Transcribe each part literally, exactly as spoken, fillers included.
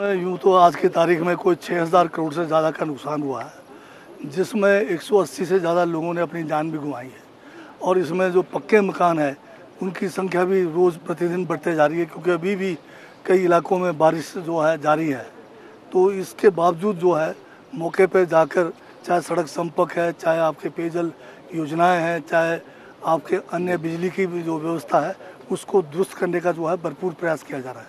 इसमें यूँ तो आज की तारीख में कोई छः हज़ार करोड़ से ज़्यादा का नुकसान हुआ है, जिसमें एक सौ अस्सी से ज़्यादा लोगों ने अपनी जान भी गंवाई है। और इसमें जो पक्के मकान है उनकी संख्या भी रोज़ प्रतिदिन बढ़ते जा रही है, क्योंकि अभी भी कई इलाकों में बारिश जो है जारी है। तो इसके बावजूद जो है मौके पर जाकर, चाहे सड़क संपर्क है, चाहे आपके पेयजल योजनाएं हैं, चाहे आपके अन्य बिजली की भी जो व्यवस्था है उसको दुरुस्त करने का जो है भरपूर प्रयास किया जा रहा है।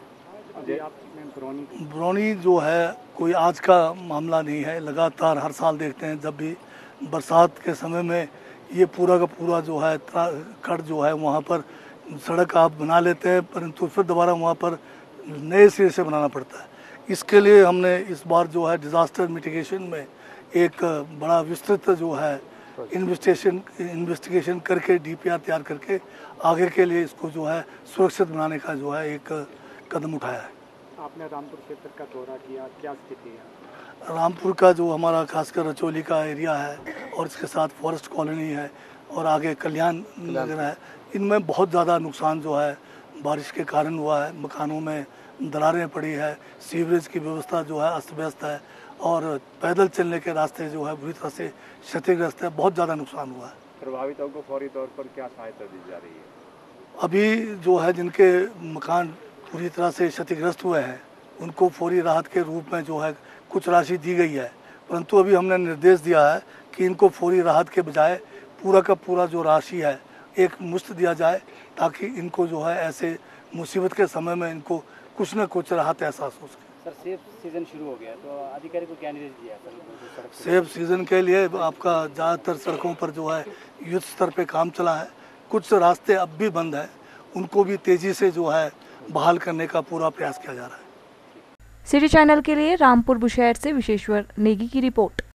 बरौनी जो है कोई आज का मामला नहीं है, लगातार हर साल देखते हैं जब भी बरसात के समय में ये पूरा का पूरा जो है खड़ जो है वहाँ पर सड़क आप बना लेते हैं, परंतु फिर दोबारा वहाँ पर नए सिरे से बनाना पड़ता है। इसके लिए हमने इस बार जो है डिज़ास्टर मिटिगेशन में एक बड़ा विस्तृत जो है इन्वेस्टिगेशन इन्वेस्टिगेशन करके डीपीआर तैयार करके आगे के लिए इसको जो है सुरक्षित बनाने का जो है एक कदम उठाया है। आपने रामपुर क्षेत्र का दौरा किया, क्या स्थिति है? रामपुर का जो हमारा खासकर रचौली का एरिया है और इसके साथ फॉरेस्ट कॉलोनी है और आगे कल्याण नगर है, इनमें बहुत ज़्यादा नुकसान जो है बारिश के कारण हुआ है। मकानों में दरारें पड़ी है, सीवरेज की व्यवस्था जो है अस्त व्यस्त है और पैदल चलने के रास्ते जो है बुरी तरह से क्षतिग्रस्त है। बहुत ज़्यादा नुकसान हुआ है। प्रभावितों को फौरी तौर पर क्या सहायता दी जा रही है? अभी जो है जिनके मकान पूरी तरह से क्षतिग्रस्त हुए हैं उनको फौरी राहत के रूप में जो है कुछ राशि दी गई है, परंतु अभी हमने निर्देश दिया है कि इनको फौरी राहत के बजाय पूरा का पूरा जो राशि है एक मुश्त दिया जाए, ताकि इनको जो है ऐसे मुसीबत के समय में इनको कुछ न कुछ राहत एहसास हो सके। सर, सेब सीजन शुरू हो गया तो अधिकारी को क्या निर्देश दिया सर? सेब सीजन के लिए आपका ज़्यादातर सड़कों पर जो है युद्ध स्तर पे काम चला है। कुछ रास्ते अब भी बंद है, उनको भी तेजी से जो है बहाल करने का पूरा प्रयास किया जा रहा है। सिटी चैनल के लिए रामपुर बुशहर से विशेश्वर नेगी की रिपोर्ट।